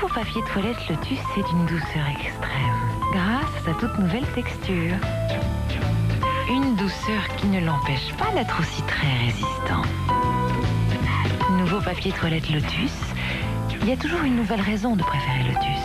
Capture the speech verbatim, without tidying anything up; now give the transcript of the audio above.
nouveau papier toilette Lotus est d'une douceur extrême, grâce à sa toute nouvelle texture. Une douceur qui ne l'empêche pas d'être aussi très résistant. Nouveau papier toilette Lotus, il y a toujours une nouvelle raison de préférer Lotus.